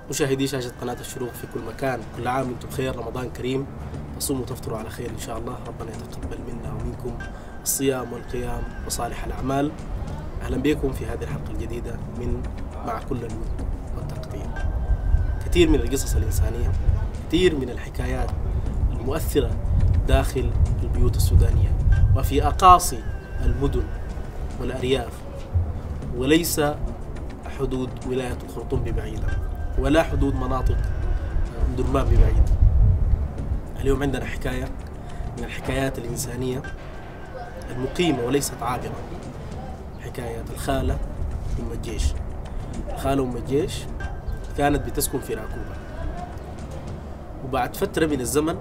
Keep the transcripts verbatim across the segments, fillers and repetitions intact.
مشاهدي شاشة قناة الشروق في كل مكان، كل عام وانتم بخير، رمضان كريم، تصوموا وتفطروا على خير إن شاء الله. ربنا يتقبل منا ومنكم الصيام والقيام وصالح الأعمال. أهلا بكم في هذه الحلقة الجديدة من مع كل الود والتقدير. كثير من القصص الإنسانية، كثير من الحكايات المؤثرة داخل البيوت السودانية وفي أقاصي المدن والأرياف، وليس حدود ولاية الخرطوم ببعيدة ولا حدود مناطق درمان ببعيد. اليوم عندنا حكاية من الحكايات الإنسانية المقيمة وليست عابرة، حكاية الخالة أم الجيش. الخالة أم الجيش كانت بتسكن في راكوبة، وبعد فترة من الزمن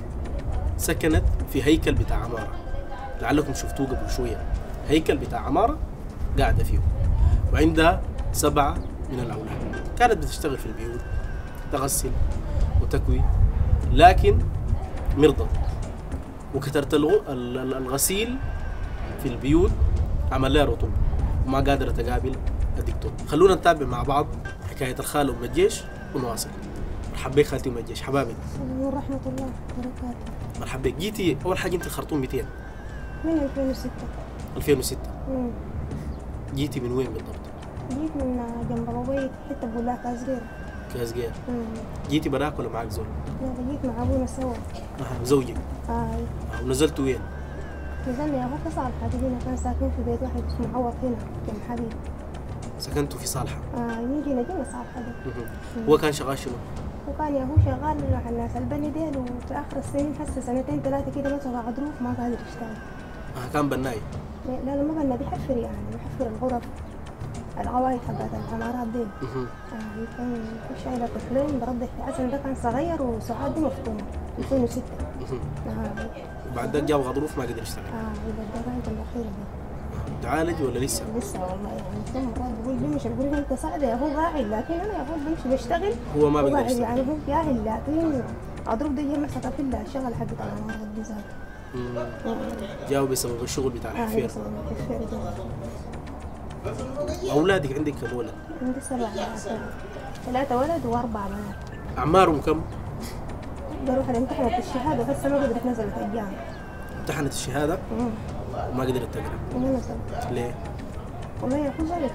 سكنت في هيكل بتاع عمارة، لعلكم شفتوه قبل شوية. هيكل بتاع عمارة قاعدة فيه، وعندها سبعة من الأولاد. كانت بتشتغل في البيوت، تغسل وتكوي، لكن مرضى، وكثرة الغسيل في البيوت عمل لها رطوبة وما قادرة تقابل الدكتور. خلونا نتابع مع بعض حكاية الخالة أم الجيش ونواصل. مرحبا بك خالتي أم الجيش. حبابي ورحمة الله وبركاته. مرحبا بك. جيتي أول حاجة أنت الخرطوم مئتين من ألفين وستة. ألفين وستة. مم. جيتي من وين بالضبط؟ جيت من جنب أبوي، حتى بقول كازغير. كازغير. مم. جيتي براك ولا معك زول؟ لا، جيت مع أبونا سوا. أها، زوجك. آي. آه. ونزلتوا وين؟ نزلنا يا أخو في صالحة، هنا كان ساكن في بيت واحد اسمه عوض هنا كان حبيب. سكنتوا في صالحة؟ آه، نجينا جينا صالحة دي. هو كان شغال شنو؟ وكان يا هو شغال مع الناس البني ديل، وفي آخر السنين هسه سنتين ثلاثة كده مسك عضروف ما قادر يشتغل. آه، كان بناي؟ لا لا، ما بنا، بيحفر يعني، بيحفر الغرف، العوايد حقت العمارات دي. آه، كان شايلة طفلين برضه. حسن ده كان صغير وسعاد دي مفطومة ألفين وستة. آه. وبعد ذاك جاب غضروف ما قدر يشتغل. اه، يبقى الدرجة الأخيرة دي. تعالج ولا لسه؟ لسه والله، يعني كم مرات بقول بمشي، بقول انت سعد يا هو قاعد، لكن انا يا هو بمشي بشتغل. هو ما بيقدر قاعد يشتغل. يعني، هو قاعد، لكن اضرب دي مسكت في الشغل حقت العمارات دي ذات. جاوا بسبب الشغل بتاع اه، الحفير. بسبب الحفير ده. أولادك عندك كم ولد؟ عندي سبعة، ثلاثة ولد وأربعة بنات. أعمارهم كم؟ بروح امتحنت الشهادة بس ما قدرت نزلت الجامعة. امتحنت الشهادة امم وما قدرت تقرأ. وما نزلت. ليه؟ والله يا أخو ظرف.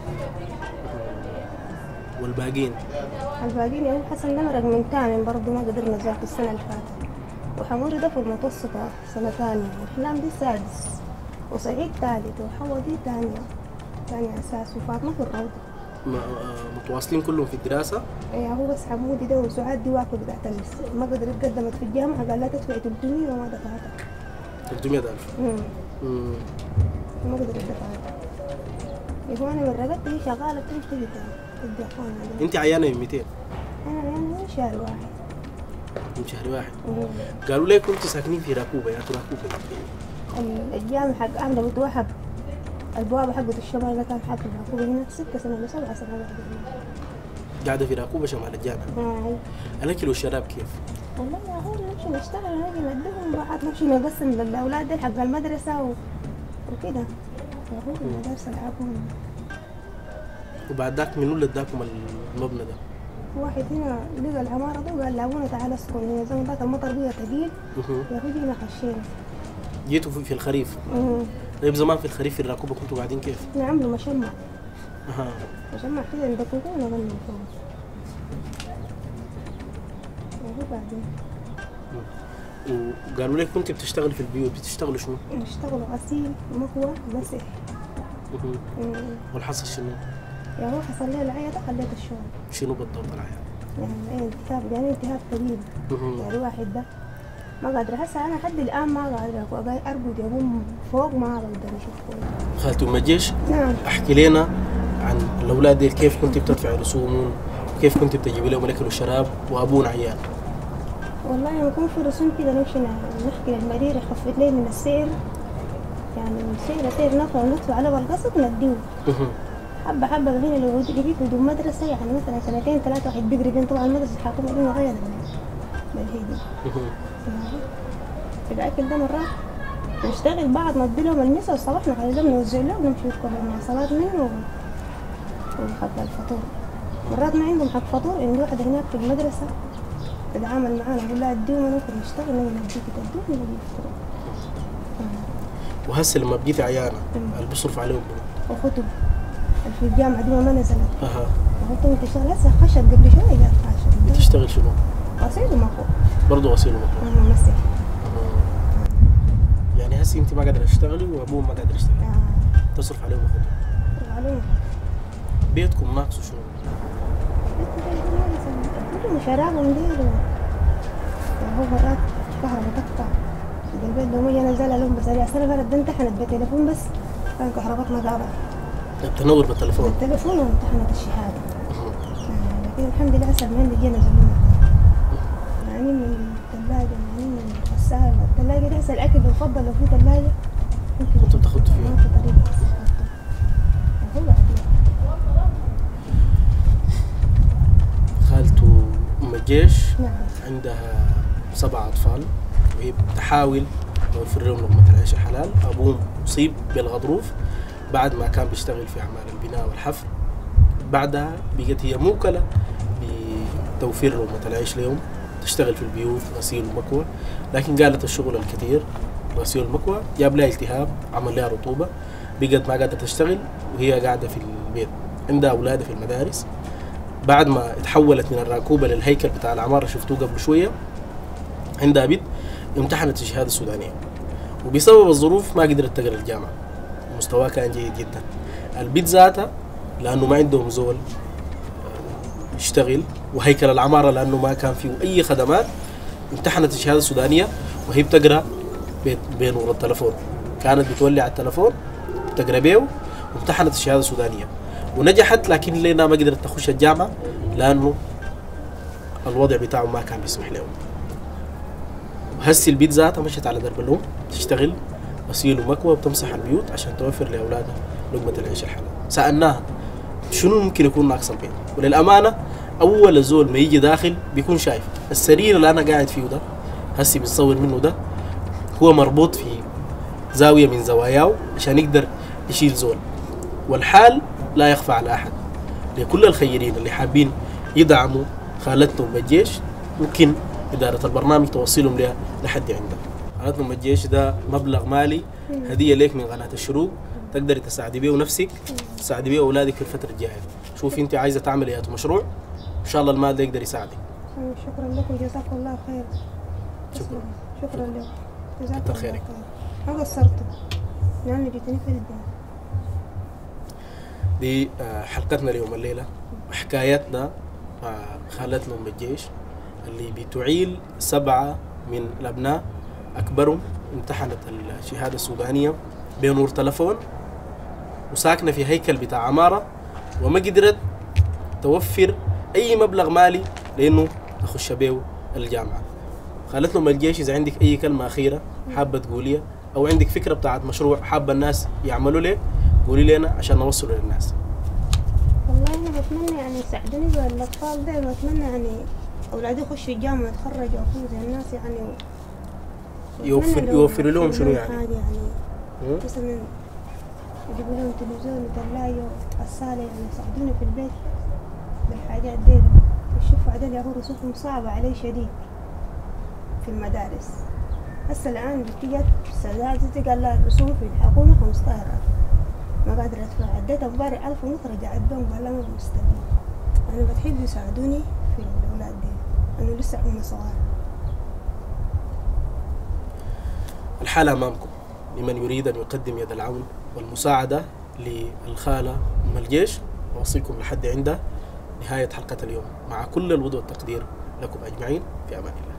والباقيين؟ الباقيين يا هو حسن نمرق من تامن برضه ما قدر نزلت السنة اللي فاتت. وحموري ده في المتوسطة سنة ثانية، وحلام دي سادس، وسعيد ثالث، وحوا دي ثانية ثانية أساس، وفاطمة في الروضة. متواصلين كلهم في الدراسة؟ إيه، هو بس حمودي ده وسعاد دي واقفة بتاعت المس، ما قدرت قدمت في الجامعة، قال لا تدفع ثلاثمية وما دفعتها. ثلاثمية ألف. امم ما قدرت دفعتها. يا هو أنا من رقبت هي شغالة بتمشي تدي أخوانها. أنت عيانة من مئتين؟ أنا يعني من شهر واحد. من شهر واحد؟ مم. قالوا لي كنتوا ساكنين في راكوبة، يا راكوبة الجامع حق أهله بتوحب البوابة حقت الشمال اللي كان حاكم راكوبة هنا ستة سنة ولا سبعة سنة بعد هنا. قاعدة في راكوبة شمال الجامع. آه. الأكل والشراب كيف؟ والله يا هو نمشي نشتغل، نجي ندهم بعد، نمشي نقسم للأولاد دي حق المدرسة و... وكده. يا هو المدرسة الحكومة. وبعد ذاك من ولد ذاكم المبنى ده؟ واحد هنا لقى العمارة دي وقال لابونا تعال اسكن هنا، زمان ذاك المطر بيها ثقيل. يا هو جينا خشينا. جيتوا في الخريف؟ امم طيب زمان في الخريف في الراكوبة كنتوا قاعدين كيف؟ نعملوا مشمع. اها. مشمع كده ندققوه ونغنوا فوق. وهو بعدين. وقالوا لك كنت بتشتغل في البيوت، بتشتغلوا شنو؟ نشتغلوا غسيل، مكوى، مسح. والحصل شنو؟ يا هو حصل لي العيا ده، خليت الشغل. شنو بالضبط العيا؟ يعني ايه التهاب، يعني التهاب قديم. يعني واحد ده ما قادر، هسه انا لحد الان ما قادر ارقد، يقوم فوق ما بقدر اشوف فوق. خالتي أم الجيش، نعم، احكي لنا عن الاولاد دي، كيف كنت بتدفع رسومهم وكيف كنت بتجيبي لهم الاكل والشراب وابونا عيان؟ والله لما يكون في رسوم كده نمشي نحكي للمدير يخفض لي من السير، يعني السير سير نطلع ندفع عليه بالقسط نديه حبة حبة. هنا لو لقيت بدون مدرسة، يعني مثلا سنتين ثلاثة واحد بيقرب، طبعا المدرسة الحكومية دي غير بالهيدي. في الأكل ده مرات نشتغل بعد ما نديلهم المسا الصباح، نخلي لهم نوزع لهم ونمشي نذكر المواصلات منه وخد الفطور. مرات ما عندهم حق فطور. عندي واحدة هناك في المدرسة تتعامل معانا أقول لها اديهم أنا ممكن نشتغل نبي نديك تدوهم نبي يفطروا. وهسه لما بقيتي عيانة اللي بيصرف عليهم منو؟ وخطب في الجامعة دي ما نزلت. اها. وخطب تشتغل هسه خشت قبل شوية جات خشت. بتشتغل شنو؟ غسيل ومكوى. برضه غسيل ومكوى. أنا ممثل. يعني هسه انت ما قادرة تشتغلي وابوهم ما قادر يشتغل. آه. تصرف عليهم وخطب. تصرف عليهم. بيتكم ناقصه شنو؟ كلهم شرابهم ديروا. هو مرات كهرباء تقطع. البيت لو ما جا نزل لهم بس أنا أصلا قالت ده امتحنت بتليفون بس كان كهرباتنا قاطعة. تنور بالتليفون؟ بالتليفون وامتحنت الشهادة. آه. لكن الحمد لله هسه المهندس جا نزل لنا. يعني من الثلاجة يعني من الغسالة. الثلاجة دي هسه الأكل بفضل لو في ثلاجة ممكن كنتوا بتاخدوا فيها؟ ما في طريقة. هو عادي. خالته أم الجيش نعم. عندها سبع أطفال وهي بتحاول توفر لهم لقمة العيش الحلال. أبوهم أصيب بالغضروف بعد ما كان بيشتغل في أعمال البناء والحفر. بعدها بقت هي موكلة بتوفير لقمة العيش لهم، تشتغل في البيوت غسيل ومكوى. لكن قالت الشغل الكثير غسيل المكوى جاب لها التهاب، عمل لها رطوبة، بقت ما قادرة تشتغل وهي قاعدة في البيت. عندها أولادها في المدارس. بعد ما تحولت من الراكوبة للهيكل بتاع العمارة شفتوه قبل شوية، عندها بنت امتحنت الشهادة السودانية وبسبب الظروف ما قدرت تقرا الجامعة. مستواها كان جيد جدا. البنت ذاتها لأنه ما عندهم زول يشتغل، وهيكل العمارة لأنه ما كان فيه أي خدمات، امتحنت الشهادة السودانية وهي بتقرا بنور التلفون. كانت بتولي على التلفون بتقرا بيه وامتحنت الشهادة السودانية ونجحت. لكن لينا ما قدرت تخش الجامعة لأنه الوضع بتاعه ما كان بيسمح لهم. هسي البيت ذاتها مشت على درب الأم تشتغل غسيل ومكوى وبتمسح البيوت عشان توفر لأولادها لقمة العيش الحلال. سألناها شنو ممكن يكون ناقص البيت، وللأمانة أول زول ما يجي داخل بيكون شايف السرير اللي أنا قاعد فيه ده هسي بتصور منه ده هو مربوط في زاوية من زواياه عشان يقدر يشيل زول. والحال لا يخفى على أحد. لكل الخيرين اللي حابين يدعموا خالتنا أم الجيش ممكن إدارة البرنامج توصلهم لها لحد عندها. خالتنا أم الجيش ده مبلغ مالي هدية لك من قناة الشروق، تقدري تساعدي بيه نفسك، تساعدي بيه أولادك في الفترة الجاية. شوفي أنت عايزة تعملي ايه مشروع إن شاء الله المال ده يقدر يساعدك. شكرا لكم جزاكم الله خير. شكرا. شكرا لكم جزاكم كتر الله خيرك. خير. ما قصرتوا لأنه جيتني في الدنيا. دي حلقتنا اليوم الليلة، حكايتنا مع خالتنا أم الجيش اللي بتعيل سبعة من الأبناء أكبرهم امتحنت الشهادة السودانية بنور تلفون وساكنة في هيكل بتاع عمارة وما قدرت توفر أي مبلغ مالي لأنه تخش بيه الجامعة. خالتنا أم الجيش إذا عندك أي كلمة أخيرة حابة تقوليها أو عندك فكرة بتاعت مشروع حابة الناس يعملوا ليه قولي لنا عشان نوصله للناس. والله أنا بتمنى يعني يساعدوني بالأطفال ده، وأتمنى يعني أولادي يخشوا الجامعة ويتخرجوا ويكونوا زي الناس يعني و... يوفر يوفر لهم شنو يعني؟ حاجة يعني مثلا يجيبوا لهم تلفزيون وثلاجة وغسالة يعني يساعدوني في البيت بالحاجات دي. الشوفوا عدل يا هو رسومهم صعبة علي شديد في المدارس. هسه الآن بتيجت سدادتي قال لها الرسوم في الحكومة خمسة عشر ألف ما قادرة أدفع. عديت أمبارح ألف ونص رجعت بهم قال لها ما مستقيم. أنا بتحب يساعدوني في الأولاد دي أنا لسه هم صغار. الحالة أمامكم لمن يريد أن يقدم يد العون والمساعدة للخالة أم الجيش. أوصيكم لحد عنده نهاية حلقة اليوم مع كل الود والتقدير لكم أجمعين في أمان الله.